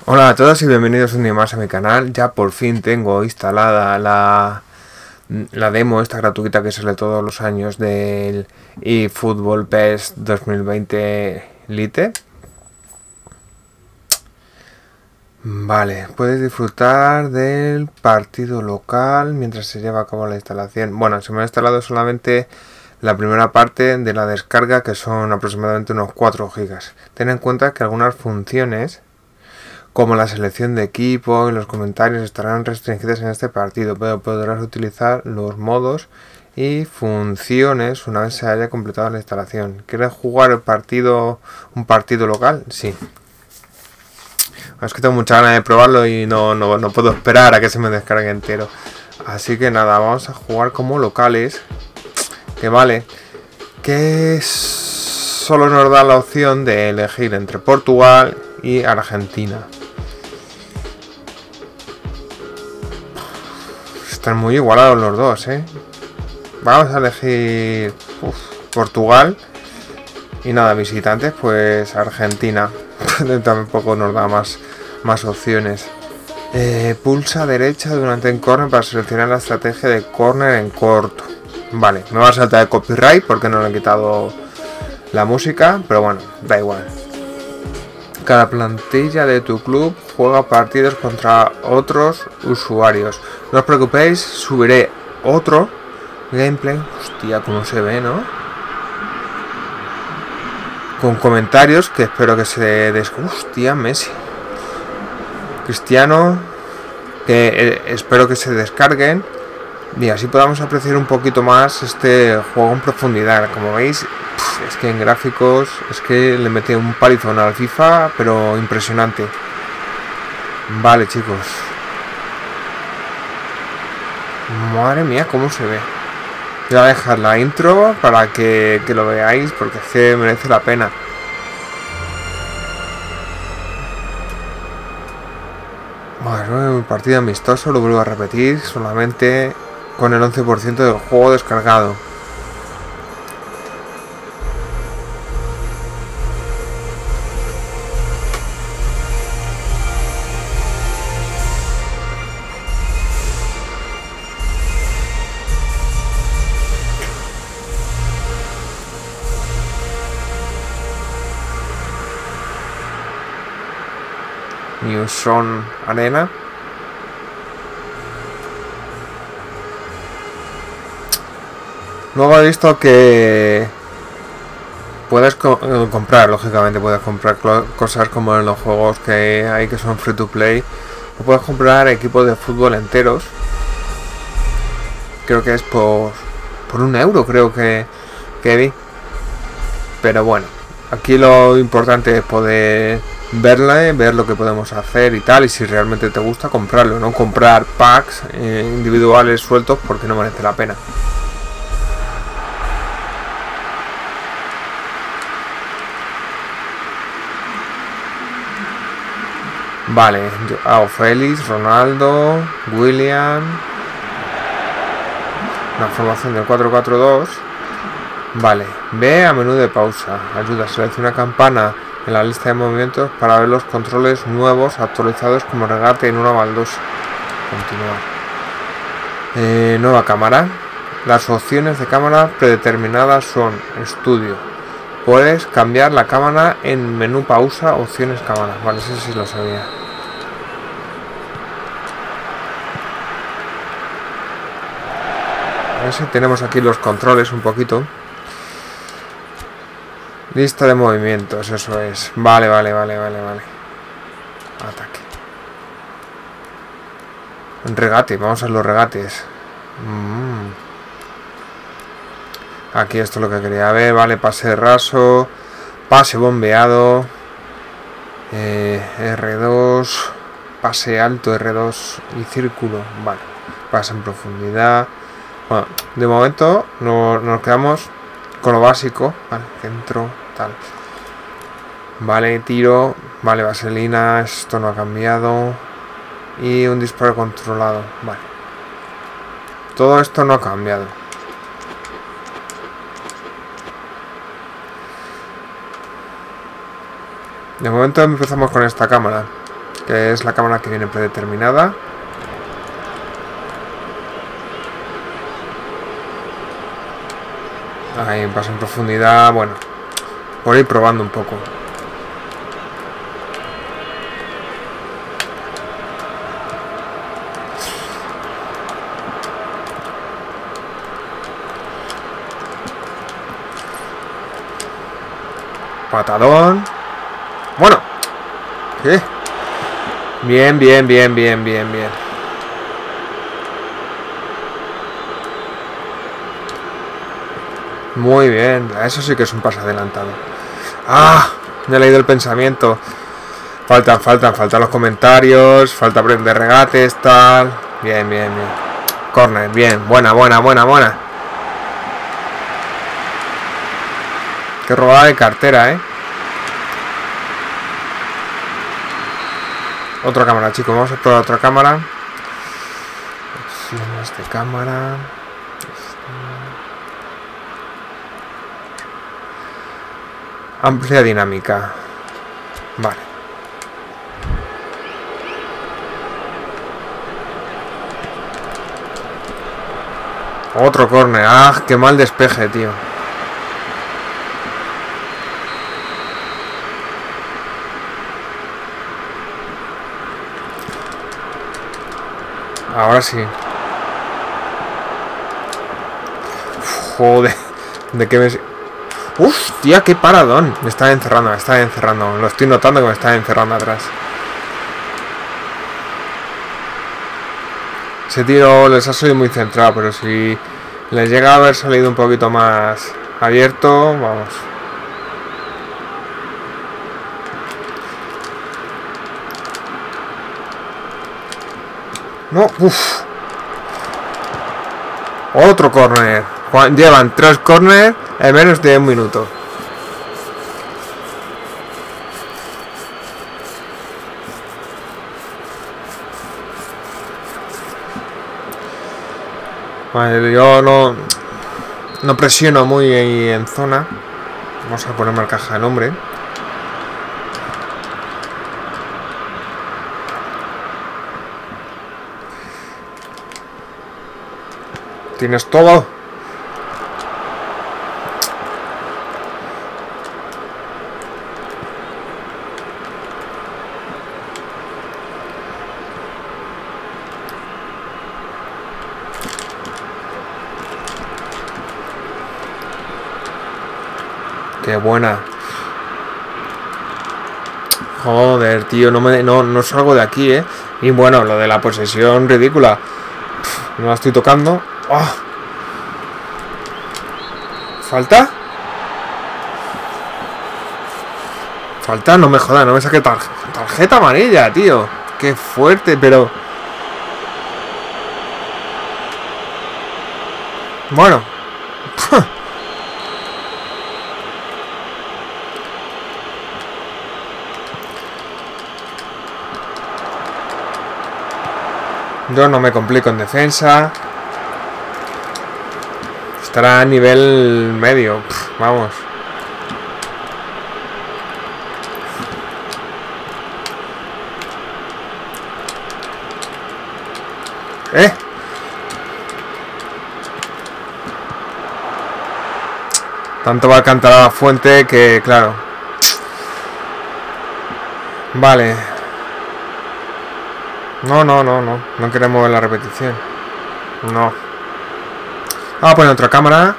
Hola a todos y bienvenidos un día más a mi canal. Ya por fin tengo instalada la demo esta gratuita que sale todos los años del eFootball PES 2020 Lite. Vale, puedes disfrutar del partido local mientras se lleva a cabo la instalación. Bueno, se me ha instalado solamente la primera parte de la descarga, que son aproximadamente unos 4 GB. Ten en cuenta que algunas funciones, como la selección de equipo y los comentarios, estarán restringidas en este partido, pero podrás utilizar los modos y funciones una vez se haya completado la instalación. ¿Quieres jugar un partido local? Sí. Es que tengo mucha ganas de probarlo y no puedo esperar a que se me descargue entero. Así que nada, vamos a jugar como locales. Que vale, que solo nos da la opción de elegir entre Portugal y Argentina. Están muy igualados los dos, Vamos a elegir Portugal. Y nada, visitantes, pues Argentina. Tampoco nos da más opciones. Pulsa derecha durante el corner para seleccionar la estrategia de corner en corto. Vale, me va a saltar el copyright porque no le he quitado la música, pero bueno, da igual. Cada plantilla de tu club juega partidos contra otros usuarios. No os preocupéis, subiré otro gameplay. Hostia, cómo se ve, ¿no? Con comentarios que espero que se Hostia, Messi. Cristiano. Que espero que se descarguen. Y así podamos apreciar un poquito más este juego en profundidad. Como veis, es que en gráficos es que le mete un palizón al FIFA, pero impresionante. Vale, chicos. Madre mía, cómo se ve. Voy a dejar la intro para que lo veáis, porque es que merece la pena. Bueno, un partido amistoso, lo vuelvo a repetir, solamente con el 11% del juego descargado. Newson Arena. Luego he visto que puedes comprar, lógicamente puedes comprar cosas como en los juegos que hay que son free to play. O puedes comprar equipos de fútbol enteros. Creo que es por €1, creo que vi. Pero bueno, aquí lo importante es poder verla, ver lo que podemos hacer y tal, y si realmente te gusta, comprarlo, no comprar packs individuales sueltos porque no merece la pena. Vale, Félix, Ronaldo, William. Una formación del 4-4-2. Vale, ve a menú de pausa. Ayuda, selecciona campana en la lista de movimientos para ver los controles nuevos actualizados como regate en una baldosa. Continuar. Nueva cámara. Las opciones de cámara predeterminadas son estudio. Puedes cambiar la cámara en menú pausa, opciones cámara. Vale, eso sí lo sabía. A ver si tenemos aquí los controles un poquito. Lista de movimientos, eso es. Vale. Ataque. Regate, vamos a los regates. Aquí esto es lo que quería ver. Vale, pase raso. Pase bombeado. R2. Pase alto, R2 y círculo. Vale. Pase en profundidad. Bueno, de momento nos quedamos con lo básico. Vale, centro, tal. Vale, tiro. Vale, vaselina. Esto no ha cambiado. Y un disparo controlado. Vale. Todo esto no ha cambiado. De momento empezamos con esta cámara. que es la cámara que viene predeterminada. Ahí, paso en profundidad, bueno, por ir probando un poco. Patadón. Bueno. ¿Qué? Bien, bien, bien, bien, bien, bien. Muy bien. Eso sí que es un paso adelantado. ¡Ah! Me he leído el pensamiento. Faltan los comentarios. Falta aprender regates, tal. Bien, bien, bien. Corner, bien. Buena. Qué robada de cartera, ¿eh? Otra cámara, chicos. Vamos a probar otra cámara. Opciones de cámara. Amplia dinámica. Vale. Otro córner. ¡Ah! ¡Qué mal despeje, tío! Ahora sí. Joder. ¿De qué me... ¡Hostia! ¡Qué paradón! Me está encerrando. Lo estoy notando que me está encerrando atrás. Ese tiro les ha salido muy centrado, pero si les llega a haber salido un poquito más abierto, vamos. No, uff. Otro córner. Llevan 3 córner en menos de un minuto. Vale, yo no presiono muy en zona. Vamos a poner marcaje al hombre. Tienes todo. Qué buena. Joder, tío, no salgo de aquí, ¿eh? Y bueno, lo de la posesión ridícula. No la estoy tocando. ¡Oh! ¿Falta? Falta, no me jodas, no me saque tarjeta amarilla, tío. Qué fuerte, pero... Bueno. Yo no me complico en defensa. Estará a nivel medio. Vamos. Tanto va a cantar a la fuente que, claro. Vale. No queremos ver la repetición. No. Vamos a poner otra cámara.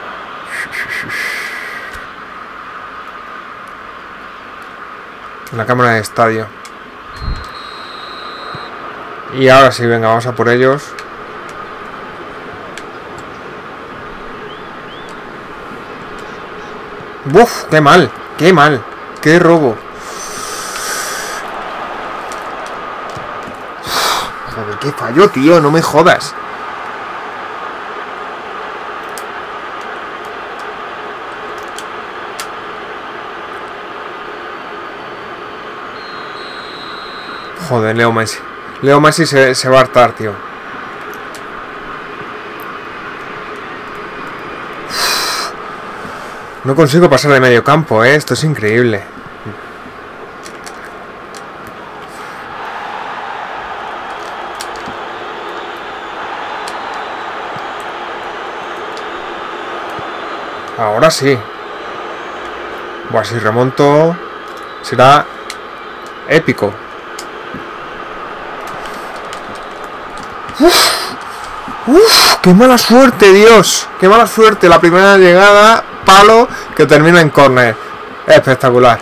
La cámara de estadio. Y ahora sí, venga, vamos a por ellos. ¡Uf! ¡Qué mal! ¡Qué mal! ¡Qué robo! Joder, qué fallo, tío, no me jodas. Joder, Leo Messi. Leo Messi se va a hartar, tío. No consigo pasar de medio campo, ¿eh? Esto es increíble. Ahora sí. Buah, si remonto será épico. ¡Qué mala suerte, Dios! ¡Qué mala suerte! La primera llegada, palo, que termina en córner. Espectacular.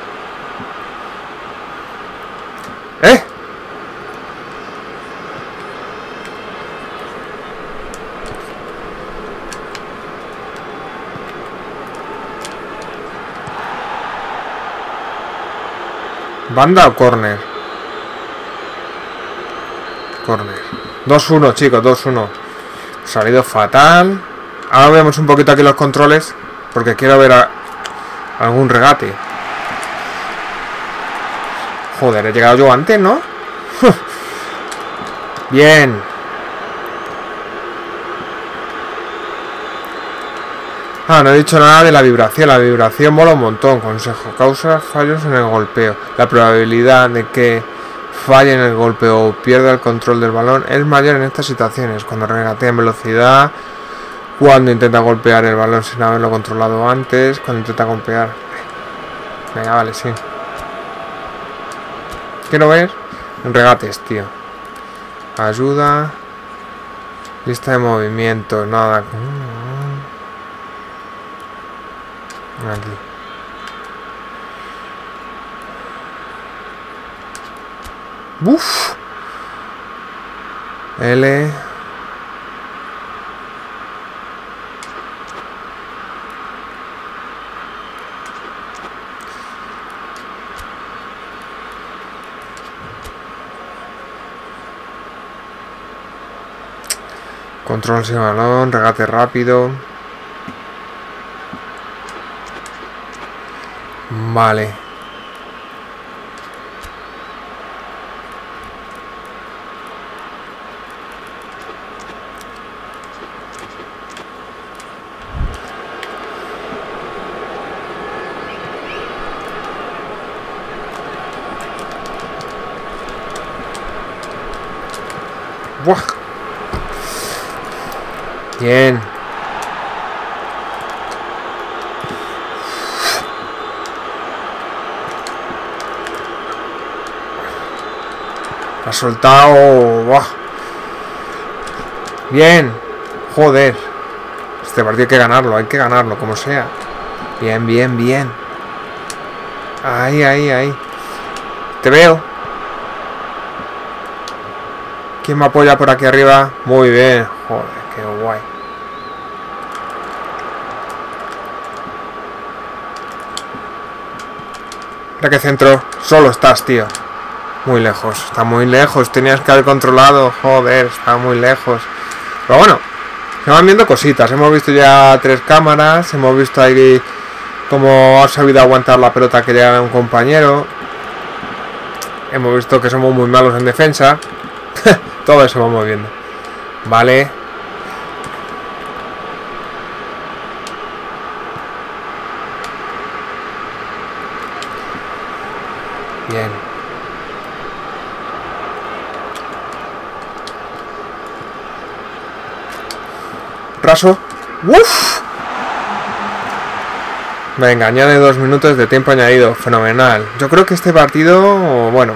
¡Eh! ¿Banda o córner? Córner. 2-1, chicos, 2-1. Salido fatal. Ahora vemos un poquito aquí los controles, porque quiero ver algún regate. Joder, he llegado yo antes, ¿no? Bien. No he dicho nada de la vibración. La vibración mola un montón. Consejo. Causa fallos en el golpeo. La probabilidad de que falle en el golpeo o pierda el control del balón es mayor en estas situaciones. Cuando regatea en velocidad. Cuando intenta golpear el balón sin haberlo controlado antes. Cuando intenta golpear. Venga, vale, sí. Quiero ver regates, tío. Ayuda. Lista de movimientos. Nada. Aquí. Uf. L. Control sin balón, regate rápido. Vale. Buah. Bien. Ha soltado. Buah. Bien. Joder. Este partido hay que ganarlo, como sea. Bien, bien, bien. Ahí, ahí, ahí. Te veo. ¿Quién me apoya por aquí arriba? Muy bien. Joder, qué guay. Mira que centro. Solo estás, tío. Muy lejos. Está muy lejos. Tenías que haber controlado. Joder, está muy lejos. Pero bueno, se van viendo cositas. Hemos visto ya 3 cámaras. Hemos visto ahí cómo ha sabido aguantar la pelota que llega a un compañero. Hemos visto que somos muy malos en defensa. Todo eso vamos viendo. Vale. Bien. Raso. ¡Uf! Venga, añade 2 minutos de tiempo añadido. Fenomenal. Yo creo que este partido, bueno,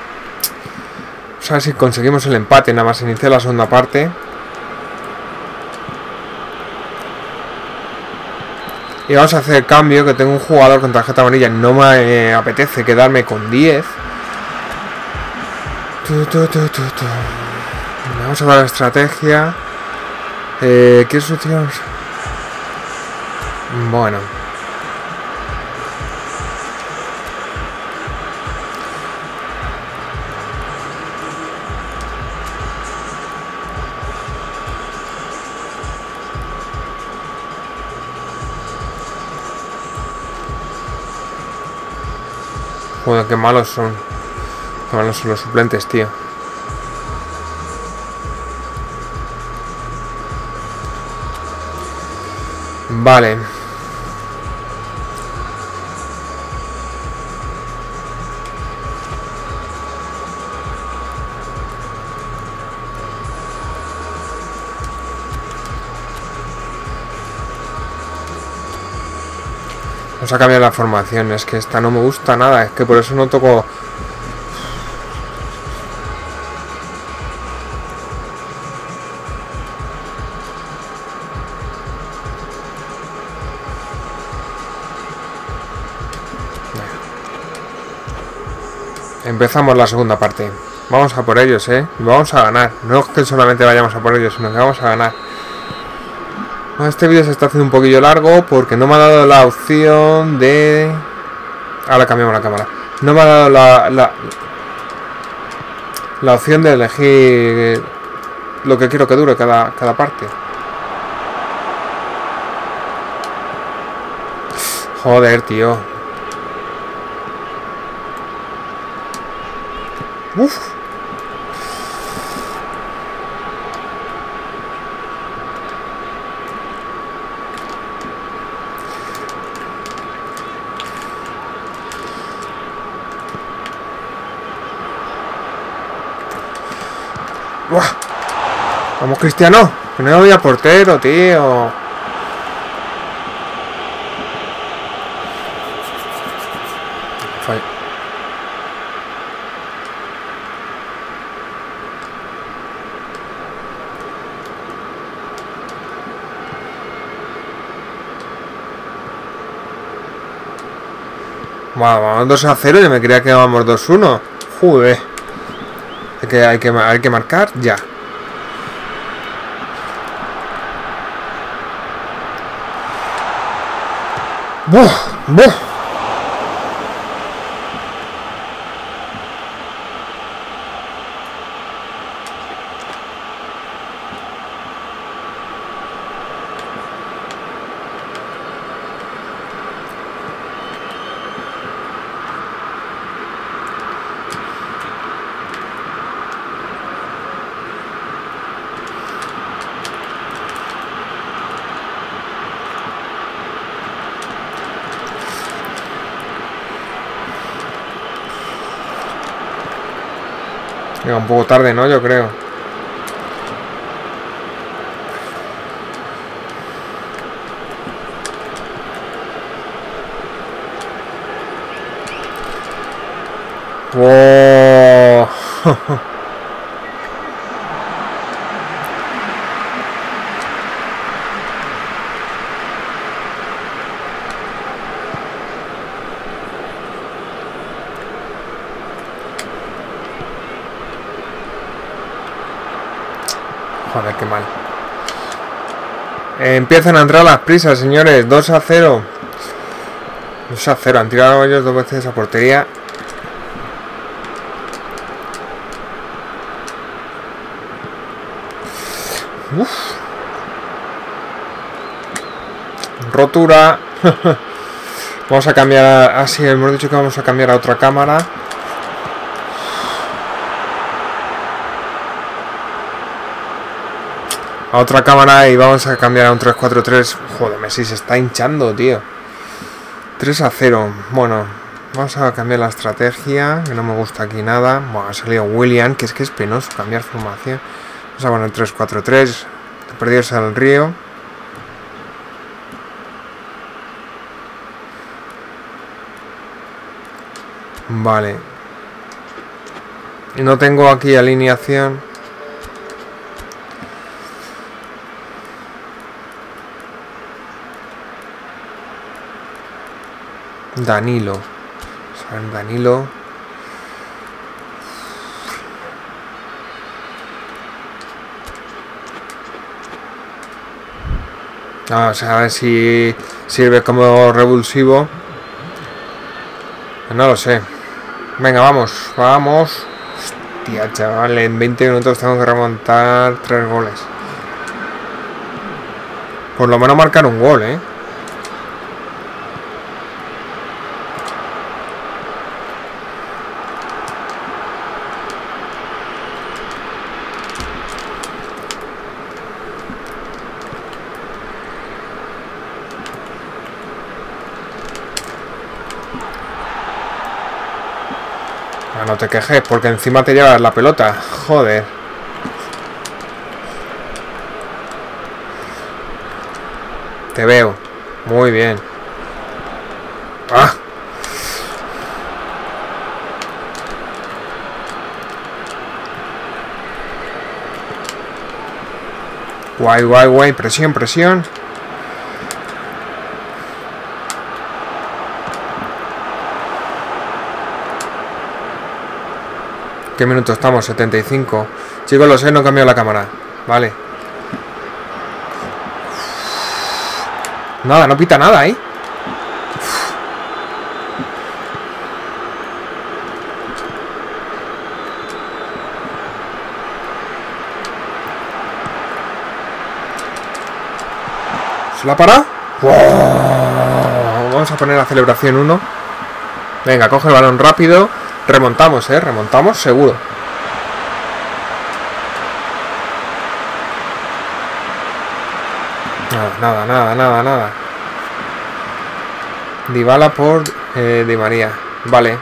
a ver si conseguimos el empate. Nada más iniciar la segunda parte. Y vamos a hacer el cambio, que tengo un jugador con tarjeta amarilla. No me apetece quedarme con 10. Vamos a ver la estrategia. ¿Qué soluciones? Bueno. Joder, qué malos son. Qué malos son los suplentes, tío. Vale. Vamos a cambiar la formación. Es que esta no me gusta nada. Es que por eso no toco... Empezamos la segunda parte. Vamos a por ellos, vamos a ganar. No es que solamente vayamos a por ellos, sino que vamos a ganar. Bueno, este vídeo se está haciendo un poquillo largo porque no me ha dado la opción de... Ahora cambiamos la cámara. No me ha dado la opción de elegir lo que quiero que dure cada parte. Joder, tío. Uf. ¡Buah! Vamos, Cristiano. Que no voy a portero, tío. Falla. Vamos 2-0. Yo me creía que íbamos 2-1. Joder. Hay que marcar ya. ¡Buah! ¡Buah! Llega un poco tarde, ¿no? Yo creo. ¡Wow! Joder, qué mal. Empiezan a entrar las prisas, señores. 2-0. 2-0. Han tirado ellos 2 veces a portería. Uf. Rotura. Vamos a cambiar. Así hemos dicho que vamos a cambiar a otra cámara. A otra cámara y vamos a cambiar a un 3-4-3. Joder, Messi se está hinchando, tío. 3-0. Bueno, vamos a cambiar la estrategia, que no me gusta aquí nada. Bueno, ha salido William, que es penoso cambiar formación. Vamos a poner 3-4-3. Perdidos al río. Vale. Y no tengo aquí alineación. Danilo. Vamos a ver, Danilo. Vamos a ver si sirve como revulsivo. No lo sé. Venga, vamos. Vamos. Hostia, chaval. En 20 minutos tengo que remontar 3 goles. Por lo menos marcar un gol, ¿eh? No te quejes, porque encima te llevas la pelota. Joder. Te veo. Muy bien. Guay, guay, guay. Presión, presión. ¿Qué minuto estamos? 75. Chicos, lo sé, no he cambiado la cámara. Vale. Nada, no pita nada, ¿eh? ¿Se la ha parado? ¡Wow! Vamos a poner la celebración 1. Venga, coge el balón rápido. Remontamos, remontamos seguro. Nada. Dybala por Di María. Vale.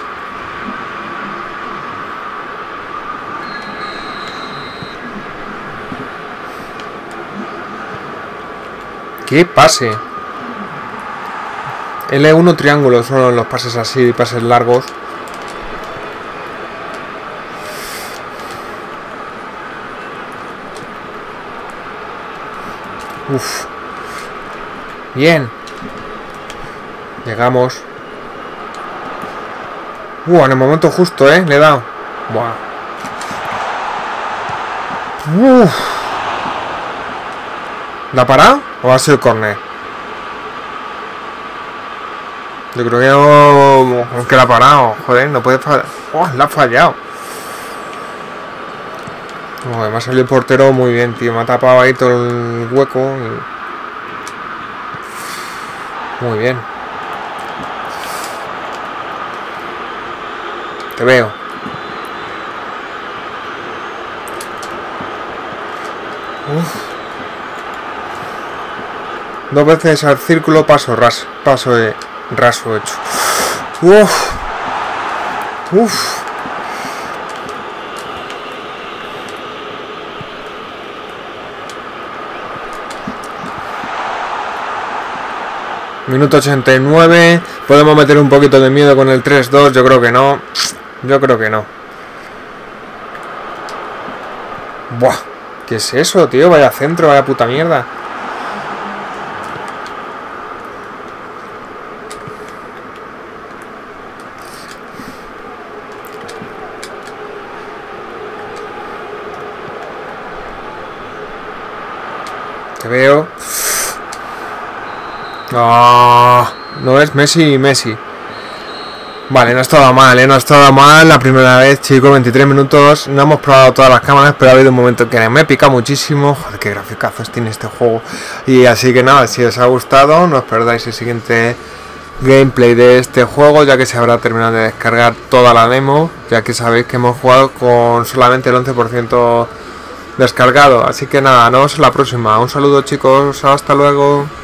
¡Qué pase! L1 triángulo son los pases así, pases largos. Uf. Bien. Llegamos. En el momento justo, le he dado. Buah. ¿La ha parado o ha sido córner? Yo creo que la ha parado. Joder, no puede fallar. La ha fallado. Me ha salido el portero muy bien, tío. Me ha tapado ahí todo el hueco. Muy bien. Te veo. Dos veces al círculo, paso raso hecho. Minuto 89. ¿Podemos meter un poquito de miedo con el 3-2? Yo creo que no. Buah. ¿Qué es eso, tío? Vaya centro, vaya puta mierda. Te veo. No es Messi. Vale, no ha estado mal, no ha estado mal. La primera vez, chicos, 23 minutos. No hemos probado todas las cámaras, pero ha habido un momento que me pica muchísimo. Joder, qué graficazos tiene este juego. Y así que nada, si os ha gustado, no os perdáis el siguiente gameplay de este juego, ya que se habrá terminado de descargar toda la demo, ya que sabéis que hemos jugado con solamente el 11% descargado. Así que nada, nos vemos en la próxima. Un saludo, chicos, hasta luego.